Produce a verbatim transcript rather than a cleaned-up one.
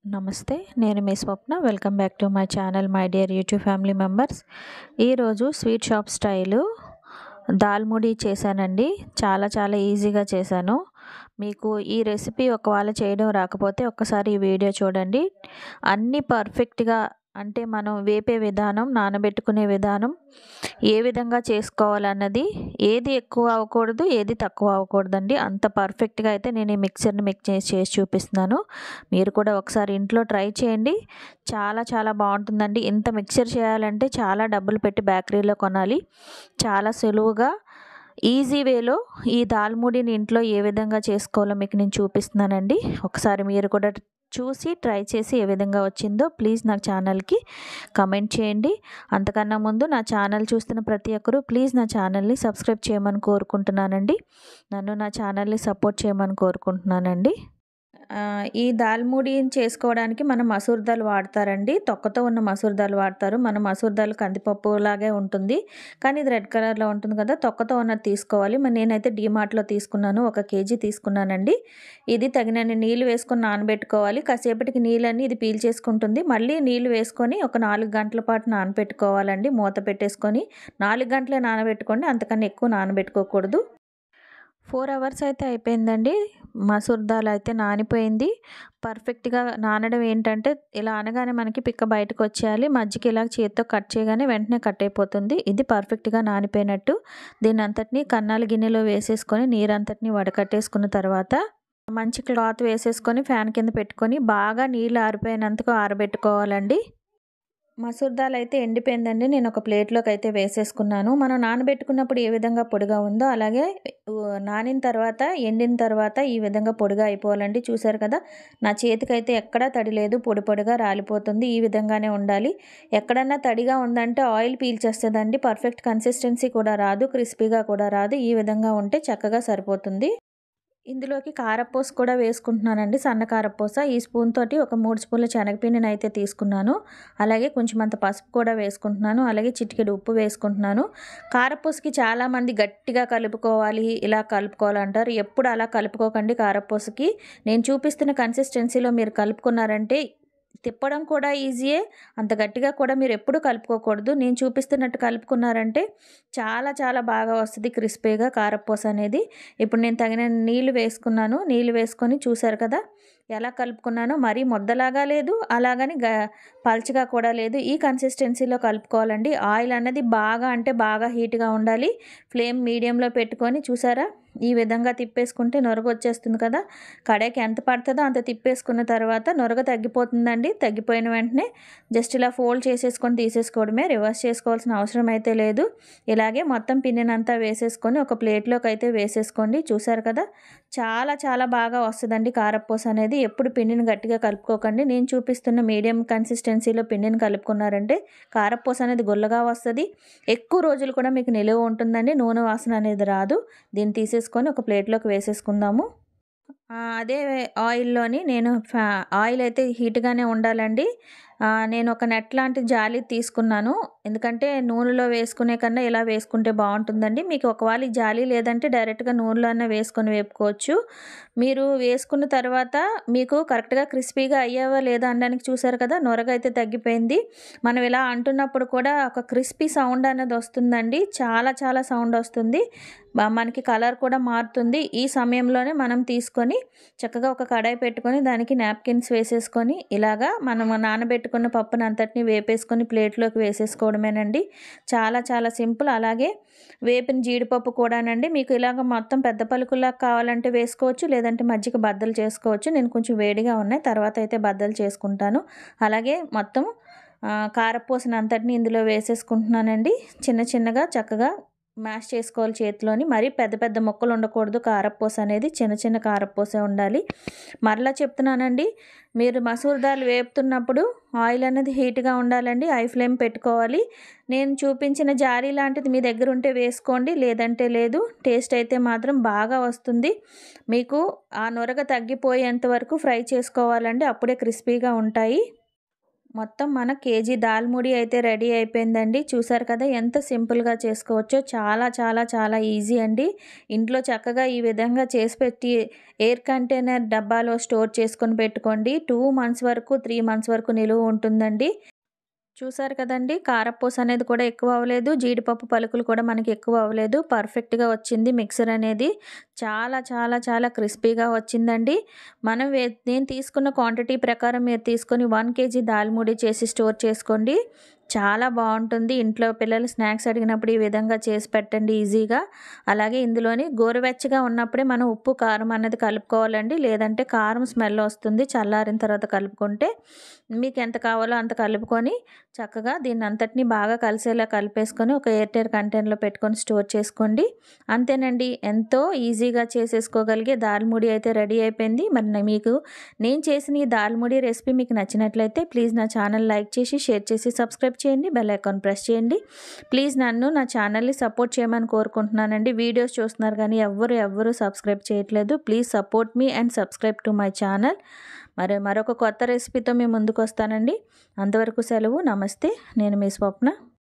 నమస్తే. నేను మీ Swapna. Welcome back to my channel my dear YouTube family members. ఈరోజు స్వీట్ షాప్ స్టైలు దాల్ ముడి చేశానండి. చాలా చాలా ఈజీగా చేశాను. మీకు ఈ రెసిపీ ఒకవేళ చేయడం రాకపోతే ఒక్కసారి ఈ వీడియో చూడండి. అన్నీ పర్ఫెక్ట్గా అంటే మనం వేపే విధానం, నానబెట్టుకునే విధానం, ఏ విధంగా చేసుకోవాలన్నది, ఏది ఎక్కువ అవ్వకూడదు, ఏది తక్కువ అవ్వకూడదండి. అంత పర్ఫెక్ట్గా అయితే నేను ఈ మిక్సర్ని మిక్స్ చేసి చేసి చూపిస్తున్నాను. మీరు కూడా ఒకసారి ఇంట్లో ట్రై చేయండి. చాలా చాలా బాగుంటుందండి. ఇంత మిక్సర్ చేయాలంటే చాలా డబ్బులు పెట్టి బేకరీలో కొనాలి. చాలా సులువుగా ఈజీ వేలో ఈ దాల్ ముడిని ఇంట్లో ఏ విధంగా చేసుకోవాలో మీకు నేను చూపిస్తున్నానండి. ఒకసారి మీరు కూడా చూసి ట్రై చేసి ఏ విధంగా వచ్చిందో ప్లీజ్ నా ఛానల్కి కమెంట్ చేయండి. అంతకన్నా ముందు నా ఛానల్ చూస్తున్న ప్రతి ఒక్కరూ ప్లీజ్ నా ఛానల్ని సబ్స్క్రైబ్ చేయమని కోరుకుంటున్నానండి. నన్ను నా ఛానల్ని సపోర్ట్ చేయమని కోరుకుంటున్నానండి. ఈ దాల్ ముడిని చేసుకోవడానికి మనం మసూర్ దాల్ వాడతారండి. తొక్కతో ఉన్న మసూర్ దాల్ వాడతారు. మన మసూర్ దాల్ కందిపప్పు లాగే ఉంటుంది, కానీ ఇది రెడ్ కలర్లో ఉంటుంది కదా. తొక్కతో ఉన్నది తీసుకోవాలి. మరి నేనైతే డీమార్ట్లో తీసుకున్నాను. ఒక కేజీ తీసుకున్నానండి. ఇది తగినన్ని నీళ్ళు వేసుకొని నానబెట్టుకోవాలి. కాసేపటికి నీళ్ళన్నీ ఇది పీల్చేసుకుంటుంది. మళ్ళీ నీళ్ళు వేసుకొని ఒక నాలుగు గంటల పాటు నానబెట్టుకోవాలండి. మూత పెట్టేసుకొని నాలుగు గంటలే నానబెట్టుకోండి, అంతకన్నా ఎక్కువ నానబెట్టుకోకూడదు. ఫోర్ అవర్స్ అయితే అయిపోయిందండి. మసూర్ దాల్ అయితే నానిపోయింది. పర్ఫెక్ట్గా నానడం ఏంటంటే ఇలా అనగానే మనకి పిక్క బయటకు వచ్చేయాలి. మజ్జిగ ఇలా చేతితో కట్ చేయగానే వెంటనే కట్ అయిపోతుంది. ఇది పర్ఫెక్ట్గా నానిపోయినట్టు. దీన్ని అంతటినీ కన్నాల గిన్నెలో వేసేసుకొని నీరంతటిని వడకట్టేసుకున్న తర్వాత మంచి క్లాత్ వేసేసుకొని ఫ్యాన్ కింద పెట్టుకొని బాగా నీళ్ళు ఆరిపోయినంతకు ఆరబెట్టుకోవాలండి. మసూర్ దాల్ అయితే ఎండిపోయిందండి. నేను ఒక ప్లేట్లోకి అయితే వేసేసుకున్నాను. మనం నానబెట్టుకున్నప్పుడు ఏ విధంగా పొడిగా ఉందో అలాగే నానిన తర్వాత, ఎండిన తర్వాత ఈ విధంగా పొడిగా అయిపోవాలండి. చూసారు కదా, నా చేతికైతే ఎక్కడా తడి లేదు, పొడి పొడిగా రాలిపోతుంది. ఈ విధంగానే ఉండాలి. ఎక్కడన్నా తడిగా ఉందంటే ఆయిల్ పీల్చేస్తుందండి. పర్ఫెక్ట్ కన్సిస్టెన్సీ కూడా రాదు, క్రిస్పీగా కూడా రాదు. ఈ విధంగా ఉంటే చక్కగా సరిపోతుంది. ఇందులోకి కారపూస కూడా వేసుకుంటున్నానండి. సన్న కారపూస ఈ స్పూన్ తోటి ఒక మూడు స్పూన్ల శనగపిండిని అయితే తీసుకున్నాను. అలాగే కొంచెం అంత పసుపు కూడా వేసుకుంటున్నాను. అలాగే చిటికెడు ఉప్పు వేసుకుంటున్నాను. కారపూసకి చాలామంది గట్టిగా కలుపుకోవాలి, ఇలా కలుపుకోవాలంటారు. ఎప్పుడు అలా కలుపుకోకండి. కారపూసకి నేను చూపిస్తున్న కన్సిస్టెన్సీలో మీరు కలుపుకున్నారంటే తిప్పడం కూడా ఈజీయే, అంత గట్టిగా కూడా మీరు ఎప్పుడు కలుపుకోకూడదు. నేను చూపిస్తున్నట్టు కలుపుకున్నారంటే చాలా చాలా బాగా వస్తుంది క్రిస్పీగా కారపూస అనేది. ఇప్పుడు నేను తగిన నీళ్ళు వేసుకున్నాను. నీళ్ళు వేసుకొని చూసారు కదా ఎలా కలుపుకున్నానో. మరీ ముద్దలాగా లేదు, అలాగని గ పల్చగా కూడా లేదు. ఈ కన్సిస్టెన్సీలో కలుపుకోవాలండి. ఆయిల్ అన్నది బాగా అంటే బాగా హీట్గా ఉండాలి. ఫ్లేమ్ మీడియంలో పెట్టుకొని చూసారా ఈ విధంగా తిప్పేసుకుంటే నొరగ వచ్చేస్తుంది కదా. కడాయికి ఎంత పడుతుందో అంత తిప్పేసుకున్న తర్వాత నొరగ తగ్గిపోతుందండి. తగ్గిపోయిన వెంటనే జస్ట్ ఇలా ఫోల్డ్ చేసేసుకొని తీసేసుకోవడమే. రివర్స్ చేసుకోవాల్సిన అవసరం అయితే లేదు. ఇలాగే మొత్తం పిండినంతా వేసేసుకొని ఒక ప్లేట్లోకి అయితే వేసేసుకోండి. చూసారు కదా చాలా చాలా బాగా వస్తుందండి కారపూస అనేది. ఎప్పుడు పిండిని గట్టిగా కలుపుకోకండి. నేను చూపిస్తున్న మీడియం కన్సిస్టెన్సీలో పిండిని కలుపుకున్నారంటే కారపూస అనేది గుల్లగా వస్తుంది. ఎక్కువ రోజులు కూడా మీకు నిలువ ఉంటుందండి. నూనె వాసన అనేది రాదు. దీన్ని తీసేసుకొని ఒక ప్లేట్లోకి వేసేసుకుందాము. అదే ఆయిల్లోని నేను ఫ్యా ఆయిల్ అయితే హీట్గానే ఉండాలండి. నేను ఒక నెట్ లాంటి జాలి తీసుకున్నాను. ఎందుకంటే నూనెలో వేసుకునే కన్నా ఇలా వేసుకుంటే బాగుంటుందండి. మీకు ఒకవేళ ఈ జాలి లేదంటే డైరెక్ట్గా నూనెలో అన్న వేసుకొని వేపుకోవచ్చు. మీరు వేసుకున్న తర్వాత మీకు కరెక్ట్గా క్రిస్పీగా అయ్యావా లేదా అనడానికి చూసారు కదా, నొరగ అయితే తగ్గిపోయింది. మనం ఇలా అంటున్నప్పుడు కూడా ఒక క్రిస్పీ సౌండ్ అనేది వస్తుందండి. చాలా చాలా సౌండ్ వస్తుంది. మనకి కలర్ కూడా మారుతుంది. ఈ సమయంలోనే మనం తీసుకొని చక్కగా ఒక కడాయి పెట్టుకొని దానికి నాప్కిన్స్ వేసేసుకొని ఇలాగా మనం నానబెట్టుకున్న పప్పును అంతటిని వేపేసుకొని ప్లేట్లోకి వేసేసుకోవడమేనండి. చాలా చాలా సింపుల్. అలాగే వేపిన జీడిపప్పు కూడానండి. మీకు ఇలాగ మొత్తం పెద్ద పలుకుల్లా కావాలంటే వేసుకోవచ్చు, లేదంటే మజ్జిగ బద్దలు చేసుకోవచ్చు. నేను కొంచెం వేడిగా ఉన్నాయి, తర్వాత అయితే బద్దలు చేసుకుంటాను. అలాగే మొత్తం కారపూసను అంతటిని ఇందులో వేసేసుకుంటున్నానండి. చిన్న చిన్నగా చక్కగా మ్యాష్ చేసుకోవాలి చేతిలోని. మరీ పెద్ద పెద్ద ముక్కలు ఉండకూడదు. కారపూస అనేది చిన్న చిన్న కారపూసే ఉండాలి. మరలా చెప్తున్నానండి, మీరు మసూర్ దాల్ వేపుతున్నప్పుడు ఆయిల్ అనేది హీట్గా ఉండాలండి. హై ఫ్లేమ్ పెట్టుకోవాలి. నేను చూపించిన జారీ లాంటిది మీ దగ్గర ఉంటే వేసుకోండి, లేదంటే లేదు. టేస్ట్ అయితే మాత్రం బాగా వస్తుంది. మీకు ఆ నొరగ తగ్గిపోయేంత వరకు ఫ్రై చేసుకోవాలండి. అప్పుడే క్రిస్పీగా ఉంటాయి. మొత్తం మన కేజీ దాల్ ముడి అయితే రెడీ అయిపోయిందండి. చూసారు కదా ఎంత సింపుల్‌గా చేసుకోవచ్చో. చాలా చాలా చాలా ఈజీ అండి. ఇంట్లో చక్కగా ఈ విధంగా చేసి పెట్టి ఎయిర్ కంటైనర్ డబ్బాలో స్టోర్ చేసుకొని పెట్టుకోండి. టూ మంత్స్ వరకు త్రీ మంత్స్ వరకు నిలువ ఉంటుందండి. చూసారు కదండీ! కారపూస అనేది కూడా ఎక్కువ అవ్వలేదు. జీడిపప్పు పలుకులు కూడా మనకి ఎక్కువ అవ్వలేదు. పర్ఫెక్ట్‌గా వచ్చింది మిక్సర్ అనేది. చాలా చాలా చాలా క్రిస్పీగా వచ్చిందండి. మనం వే నేను తీసుకున్న క్వాంటిటీ ప్రకారం మీరు తీసుకొని వన్ కేజీ దాల్ ముడి చేసి స్టోర్ చేసుకోండి. చాలా బాగుంటుంది. ఇంట్లో పిల్లలు స్నాక్స్ అడిగినప్పుడు ఈ విధంగా చేసి పెట్టండి ఈజీగా. అలాగే ఇందులోని గోరువెచ్చగా ఉన్నప్పుడే మనం ఉప్పు, కారం అన్నది కలుపుకోవాలండి. లేదంటే కారం స్మెల్ వస్తుంది. చల్లారిన తర్వాత కలుపుకుంటే మీకు ఎంత కావాలో అంత కలుపుకొని చక్కగా దీన్ని అంతటిని బాగా కలిసేలా కలిపేసుకొని ఒక ఎయిర్ టైట్ కంటైనర్లో పెట్టుకొని స్టోర్ చేసుకోండి. అంతేనండి. ఎంతో ఈజీగా చేసేసుకోగలిగే దాల్ ముడి అయితే రెడీ అయిపోయింది. మరి మీకు నేను చేసిన ఈ దాల్ ముడి రెసిపీ మీకు నచ్చినట్లయితే ప్లీజ్ నా ఛానల్ లైక్ చేసి, షేర్ చేసి, సబ్స్క్రైబ్ చేయండి. బెల్ ఐకాన్ ప్రెస్ చేయండి. ప్లీజ్ నన్ను నా ఛానల్ని సపోర్ట్ చేయమని కోరుకుంటున్నానండి. వీడియోస్ చూస్తున్నారు కానీ ఎవ్వరు ఎవ్వరు సబ్స్క్రైబ్ చేయట్లేదు. Please support me and subscribe to my channel. మరి మరొక కొత్త రెసిపీతో మీ ముందుకు వస్తానండి. అంతవరకు సెలవు. నమస్తే. నేను మీ స్వప్న.